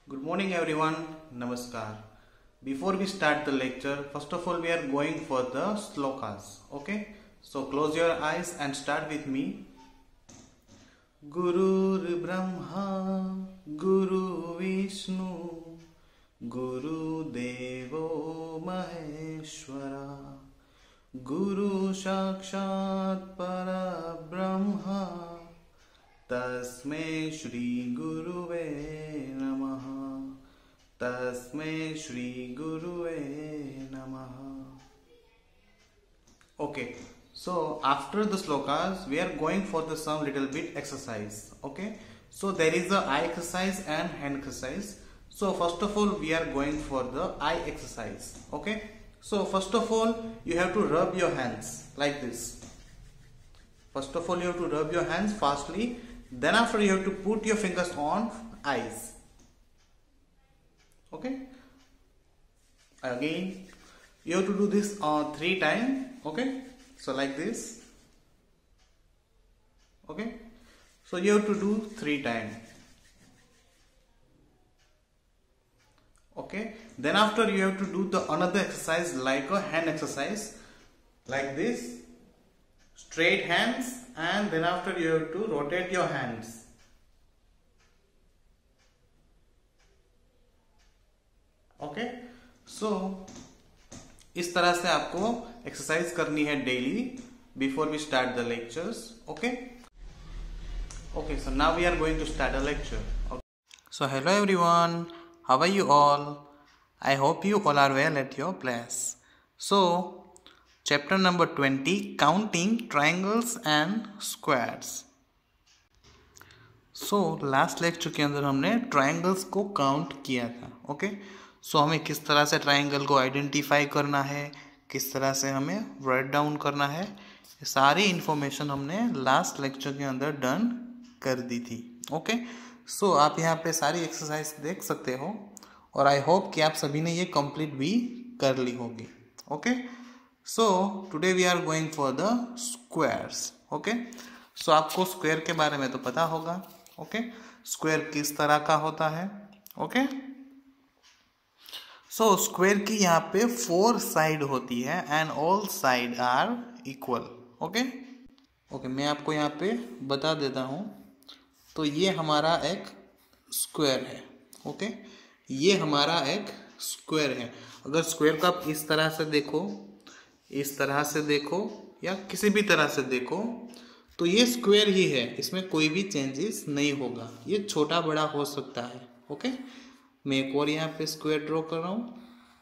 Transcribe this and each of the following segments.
Good morning everyone. Namaskar. Before we start the lecture, first of all we are going for the slokas. Okay? So close your eyes and start with me. Guru Brahma, Guru Vishnu, Guru Devo Maheshwara, Guru Sakshat Para Brahma, तस्मै श्री गुरुवे नमः. तस्मै श्री गुरुवे नमः. Okay, so after the slokas we are going for the some little bit exercise. Okay, so there is a eye exercise and hand exercise. So first of all we are going for the eye exercise. Okay, so first of all you have to rub your hands like this. First of all you have to rub your hands fastly. Then after you have to put your fingers on eyes. Okay. Again you have to do this 3 times. Okay. So like this. Okay. So you have to do 3 times. Okay. Then after you have to do the another exercise like a hand exercise. Like this. Straight hands, and then after you have to rotate your hands. Okay, so इस तरह से आपको exercise करनी है daily before we start the lectures. Okay okay, so now we are going to start a lecture. So hello everyone, how are you all? I hope you all are well at your place. So chapter number 20, counting triangles and squares. So last lecture के अंदर हमने triangles को count किया था. Okay, सो हमें किस तरह से ट्रायंगल को आइडेंटिफाई करना है, किस तरह से हमें राइट डाउन करना है, ये सारी इन्फॉर्मेशन हमने लास्ट लेक्चर के अंदर डन कर दी थी. ओके, सो आप यहाँ पे सारी एक्सरसाइज देख सकते हो और आई होप कि आप सभी ने ये कंप्लीट भी कर ली होगी. Okay, so today we are going for the squares. okay, so आपको स्क्वायर के बारे में तो पता होगा. ओके, स्क्वायर किस तरह का होता है. ओके, सो स्क्वायर की यहाँ पे 4 साइड होती है and all side are equal. Okay okay, मैं आपको यहाँ पे बता देता हूँ. तो ये हमारा एक स्क्वायर है. ओके, ये हमारा एक स्क्वायर है. अगर स्क्वायर को आप इस तरह से देखो, इस तरह से देखो या किसी भी तरह से देखो तो ये स्क्वायर ही है, इसमें कोई भी चेंजेस नहीं होगा. ये छोटा बड़ा हो सकता है. ओके, मैं एक और यहाँ पे स्क्वायर ड्रॉ कर रहा हूँ.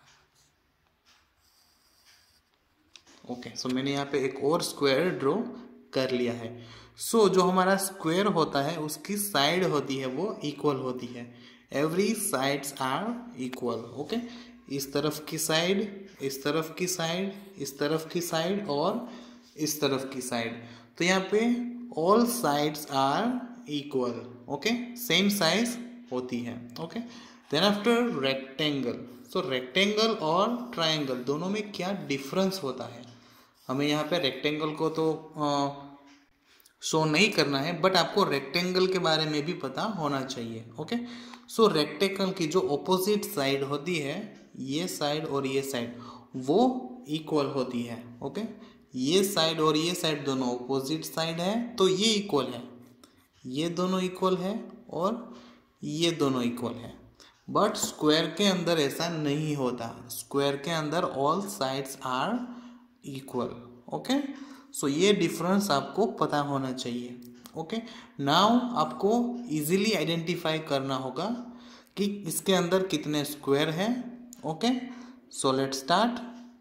ओके, सो मैंने यहाँ पे एक और स्क्वायर ड्रॉ कर लिया है. सो जो हमारा स्क्वायर होता है उसकी साइड होती है वो इक्वल होती है. Every sides are equal. Okay, इस तरफ की साइड, इस तरफ की साइड, इस तरफ की साइड और इस तरफ की साइड. तो यहाँ पे all sides are equal. Okay, same size होती है. Okay, then after rectangle. So rectangle और ट्रायंगल दोनों में क्या डिफरेंस होता है, हमें यहाँ पे रेक्टेंगल को तो शो नहीं करना है, बट आपको रेक्टेंगल के बारे में भी पता होना चाहिए. ओके, सो रेक्टेंगल की जो ऑपोजिट साइड होती है, ये साइड और ये साइड, वो इक्वल होती है. ओके, ये साइड और ये साइड दोनों ऑपोजिट साइड है तो ये इक्वल है. ये दोनों इक्वल है और ये दोनों इक्वल है. बट स्क्वायर के अंदर ऐसा नहीं होता. स्क्वायर के अंदर all sides are equal. Okay, so ये डिफरेंस आपको पता होना चाहिए. ओके, नाउ आपको इजीली आइडेंटिफाई करना होगा कि इसके अंदर कितने स्क्वायर हैं. Okay, so let's start.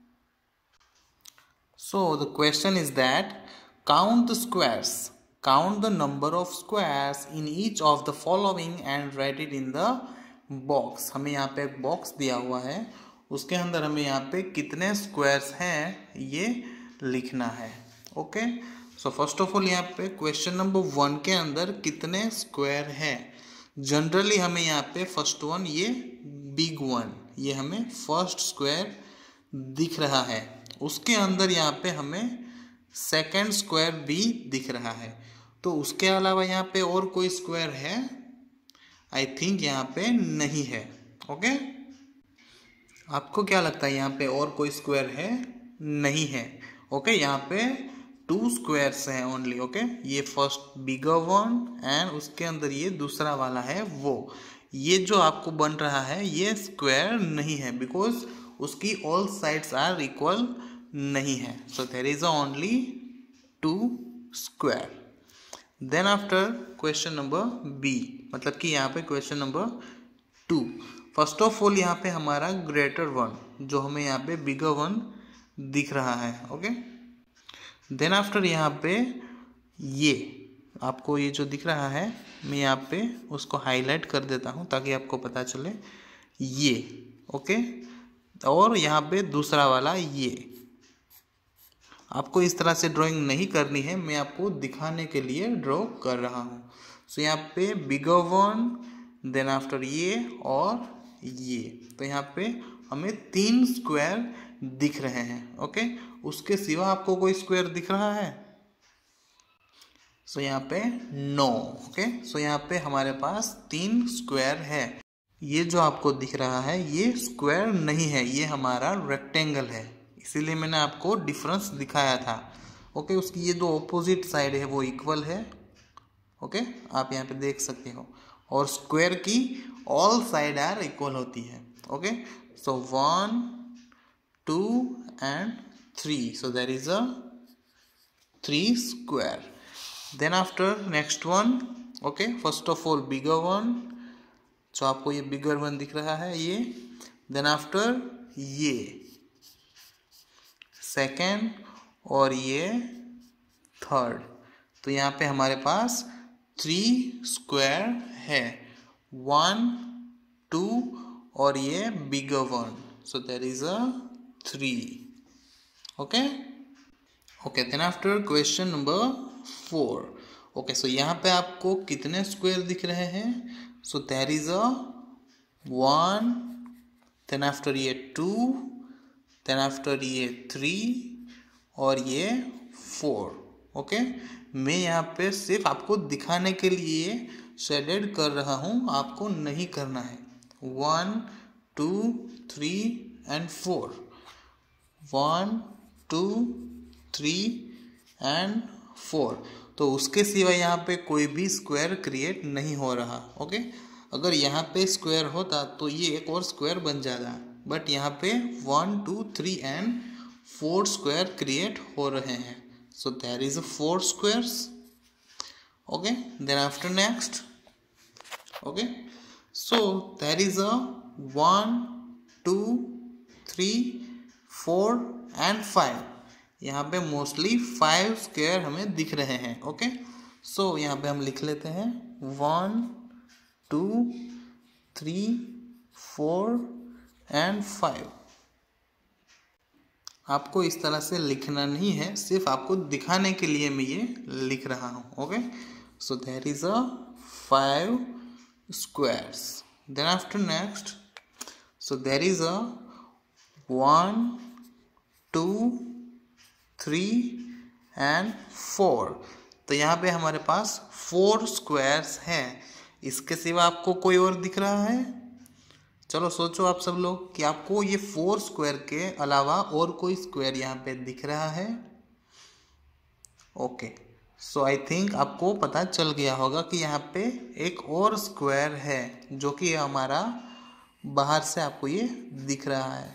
So the question is that count the squares, count the number of squares in each of the following and write it in the box. हमें यहाँ पे एक बॉक्स दिया हुआ है, उसके अंदर हमें यहाँ पे कितने स्क्वायर्स हैं ये लिखना है. Okay, so first of all यहाँ पे क्वेश्चन नंबर 1 के अंदर कितने स्क्वायर है. जनरली हमें यहाँ पे फर्स्ट वन, ये बिग वन, ये हमें फर्स्ट स्क्वायर दिख रहा है. उसके अंदर यहाँ पे हमें सेकंड स्क्वायर भी दिख रहा है. तो उसके अलावा यहाँ पे और कोई स्क्वायर है आई थिंक यहाँ पे नहीं है। ओके, आपको क्या लगता है यहाँ पे और कोई स्क्वायर है? नहीं है। ओके, यहाँ पे 2 स्क्वायर्स हैं ओनली। ओके, ये फर्स्ट बिगर वन एंड उसके अंदर ये दूसरा वाला है वो। ये जो आपको बन रहा है ये स्क्वायर नहीं है, बिकॉज उसकी ऑल साइड्स आर इक्वल नहीं है। So there is only 2 square. Then after question number b, मतलब कि यहाँ पे question number 2। First of all यहाँ पे हमारा ग्रेटर वन, जो हमें यहाँ पे बिगर वन दिख रहा है। ओके, देन आफ्टर यहाँ पे ये आपको ये जो दिख रहा है, मैं यहाँ पे उसको हाईलाइट कर देता हूँ ताकि आपको पता चले ये। ओके, और यहाँ पे दूसरा वाला ये। आपको इस तरह से ड्राइंग नहीं करनी है, मैं आपको दिखाने के लिए ड्रॉ कर रहा हूँ। सो यहाँ पे बिगर वन, देन आफ्टर ये और ये, तो यहाँ पे हमें 3 स्क्वायर दिख रहे हैं। ओके, उसके सिवा आपको कोई स्क्वायर दिख रहा है? सो यहाँ पे नो। ओके, सो यहाँ पे हमारे पास 3 स्क्वायर है। ये जो आपको दिख रहा है ये स्क्वायर नहीं है, ये हमारा रेक्टेंगल है, इसीलिए मैंने आपको डिफरेंस दिखाया था। ओके, उसकी ये जो ऑपोजिट साइड है वो इक्वल है। ओके, आप यहाँ पे देख सकते हो, और स्क्वायर की ऑल साइड आर इक्वल होती है। Okay, so 1 2 and 3, so there is a 3 square. Then after next one, okay, first of all bigger one, so आपको ये bigger one दिख रहा है ये, then after ये सेकेंड और ये थर्ड, तो यहाँ पे हमारे पास 3 स्क्वायर है, 1 2 और ये bigger one, so there is a 3। Okay okay, then after question number 4। Okay, so यहाँ पे आपको कितने स्क्वायर दिख रहे हैं? So there is a 1, then after ये 2, देन आफ्टर ये 3 और ये 4। ओके, मैं यहाँ पे सिर्फ आपको दिखाने के लिए शेडेड कर रहा हूँ, आपको नहीं करना है। 1 2 3 and 4, 1 2 3 and 4, तो उसके सिवा यहाँ पे कोई भी स्क्वायर क्रिएट नहीं हो रहा। ओके, अगर यहाँ पे स्क्वायर होता तो ये एक और स्क्वायर बन जाता, बट यहाँ पे 1 2 3 and 4 स्क्वायर क्रिएट हो रहे हैं। So there is 4 squares. Okay, then after next, okay, so there is 1 2 3 4 and 5, यहाँ पे मोस्टली 5 स्क्वायर हमें दिख रहे हैं। ओके, सो यहाँ पे हम लिख लेते हैं 1 2 3 4 and 5। आपको इस तरह से लिखना नहीं है, सिर्फ आपको दिखाने के लिए मैं ये लिख रहा हूँ। Okay, so there is 5 squares. Then after next, so there is 1 2 3 and 4, तो यहाँ पे हमारे पास 4 स्क्वायर्स हैं। इसके सिवा आपको कोई और दिख रहा है? चलो सोचो आप सब लोग कि आपको ये 4 स्क्वायर के अलावा और कोई स्क्वायर यहाँ पे दिख रहा है? ओके, सो आई थिंक आपको पता चल गया होगा कि यहाँ पे एक और स्क्वायर है, जो कि हमारा बाहर से आपको ये दिख रहा है।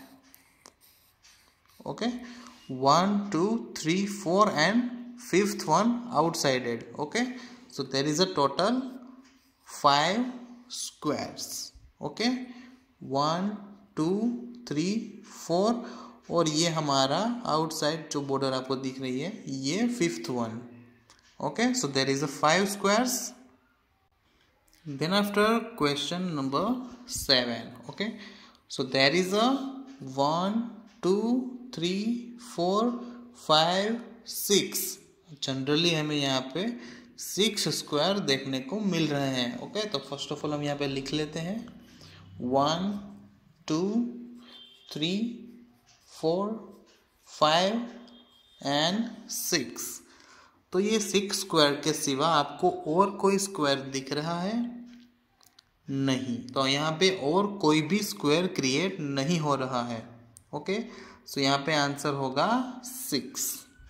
Okay, 1 2 3 4 and 5th one outside. Okay, so there is a total 5 squares. Okay, 1 2 3 4, और ये हमारा आउटसाइड जो बॉर्डर आपको दिख रही है ये 5th one. Okay, so there is a 5 squares. Then after question number 7. Okay, so there is a 1 2 3 4 5 6, generally हमें यहाँ पे 6 स्क्वायर देखने को मिल रहे हैं। ओके, तो फर्स्ट ऑफ ऑल हम यहाँ पे लिख लेते हैं 1 2 3 4 5 and 6, तो ये 6 स्क्वायर के सिवा आपको और कोई स्क्वायर दिख रहा है? नहीं, तो यहाँ पे और कोई भी स्क्वायर क्रिएट नहीं हो रहा है। ओके, सो यहाँ पे आंसर होगा 6।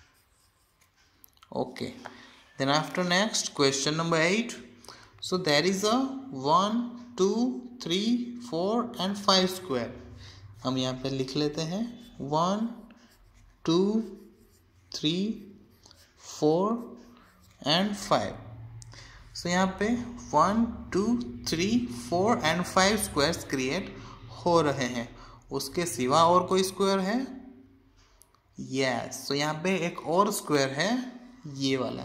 Okay, then after next question number 8। So there is a 1 2 3 4 and 5 square. हम यहाँ पे लिख लेते हैं 1 2 3 4 एंड 5। सो यहाँ पे 1 2 3 4 एंड 5 स्क्वायर्स क्रिएट हो रहे हैं। उसके सिवा और कोई स्क्वायर है? यस, सो यहाँ पे एक और स्क्वायर है, ये वाला।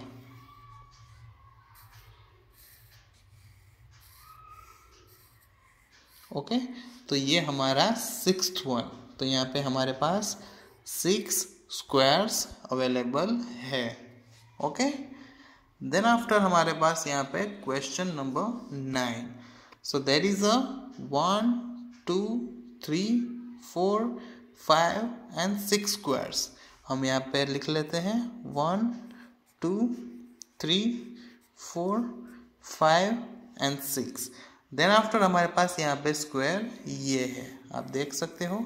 ओके, तो ये हमारा 6th वन। तो यहाँ पे हमारे पास 6 स्क्वायर्स अवेलेबल है। ओके, देन आफ्टर हमारे पास यहाँ पे question number 9। So there is a 1 2 3 4 5 and 6 squares. हम यहाँ पे लिख लेते हैं 1 2 3 4 5 एंड 6। देन आफ्टर हमारे पास यहाँ पे स्क्वायर ये है, आप देख सकते हो।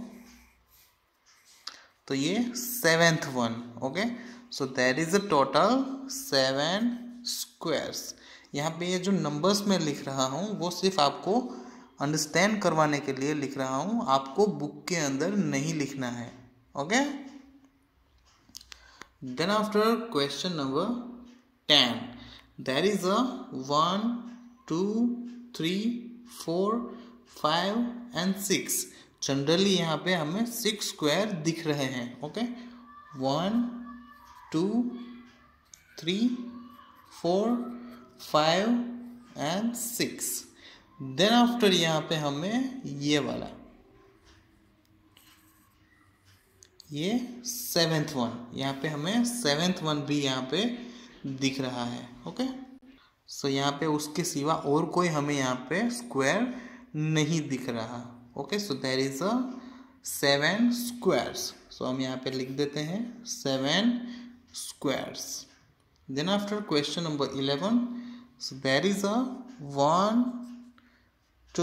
तो ये 7th one. Okay, so there is a total 7 squares. यहाँ पे ये जो नंबर्स मैं लिख रहा हूँ वो सिर्फ आपको अंडरस्टैंड करवाने के लिए लिख रहा हूँ, आपको बुक के अंदर नहीं लिखना है। Okay, then after question number 10। There is a 1 2 3 4 5 and 6। Generally यहाँ पे हमें 6 स्क्वायर दिख रहे हैं। Okay, 1 2 3 4 5 and 6। देन आफ्टर यहाँ पे हमें ये वाला, ये 7th वन। यहाँ पे हमें 7th वन भी यहाँ पे दिख रहा है। ओके, सो यहाँ पे उसके सिवा और कोई हमें यहाँ पे स्क्वायर नहीं दिख रहा। Okay, so there is a 7 squares. So हम यहाँ पे लिख देते हैं 7 squares. Then after question number 11। So there is a 1 2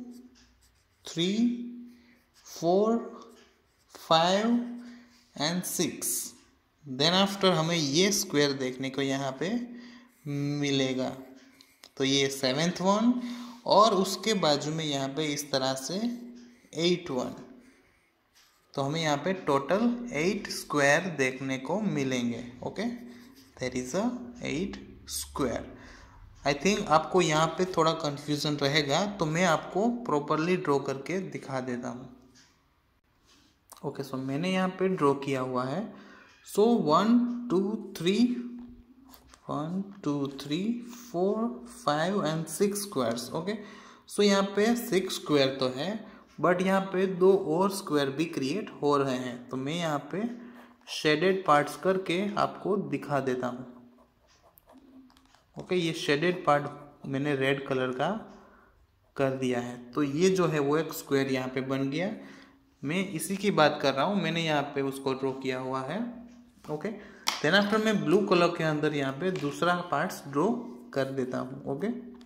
3 4 5 and 6। Then after हमें ये स्क्वायर देखने को यहाँ पे मिलेगा। तो ये 7th वन और उसके बाजू में यहाँ पे इस तरह से 8 वन। तो हमें यहाँ पे टोटल 8 स्क्वायर देखने को मिलेंगे। Okay, there is a 8 square. I think आपको यहाँ पे थोड़ा कंफ्यूजन रहेगा, तो मैं आपको प्रॉपरली ड्रॉ करके दिखा देता हूँ। ओके, सो मैंने यहाँ पे ड्रॉ किया हुआ है। So 1 2 3 1 2 3 4 5 and 6 squares. Okay, so यहाँ पे 6 स्क्वायर तो है, बट यहाँ पे 2 और स्क्वायर भी क्रिएट हो रहे हैं। तो मैं यहाँ पे शेडेड पार्ट्स करके आपको दिखा देता हूँ। ओके, ये शेडेड पार्ट मैंने रेड कलर का कर दिया है। तो ये जो है वो एक स्क्वायर यहाँ पे बन गया। मैं इसी की बात कर रहा हूँ, मैंने यहाँ पे उसको ड्रॉ किया हुआ है। ओके, देन आफ्टर मैं ब्लू कलर के अंदर यहाँ पे दूसरा पार्ट्स ड्रॉ कर देता हूँ। ओके,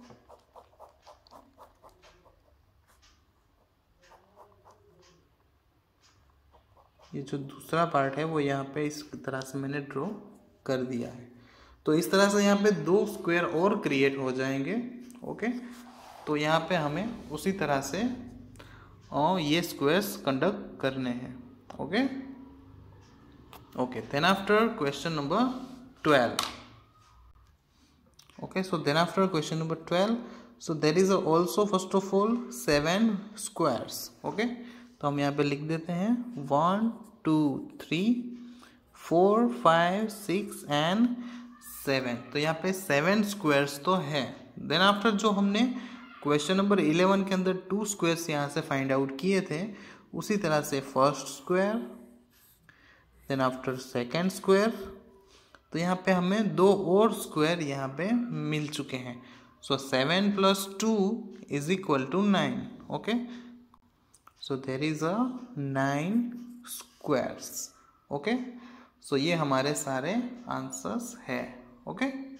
ये जो दूसरा पार्ट है वो यहाँ पे इस तरह से मैंने ड्रॉ कर दिया है। तो इस तरह से यहाँ पे 2 स्क्वायर और क्रिएट हो जाएंगे। ओके, तो यहाँ पे हमें उसी तरह से ये स्क्वायर्स कंडक्ट करने हैं। Okay okay, then after question number 12. Okay, so then after question number 12, so there is also first of all 7 squares. Okay, तो हम यहाँ पे लिख देते हैं 1 2 3 4 5 6 एंड 7। तो यहाँ पे 7 स्क्वायर्स तो है। देन आफ्टर जो हमने क्वेश्चन नंबर 11 के अंदर 2 स्क्वायर्स यहाँ से फाइंड आउट किए थे, उसी तरह से first square, then after second square. तो यहाँ पे हमें 2 और स्क्वायर यहाँ पे मिल चुके हैं। So 7 + 2 = 9। Okay, so there is a 9 squares. Okay, so ये हमारे सारे आंसर्स है। ओके।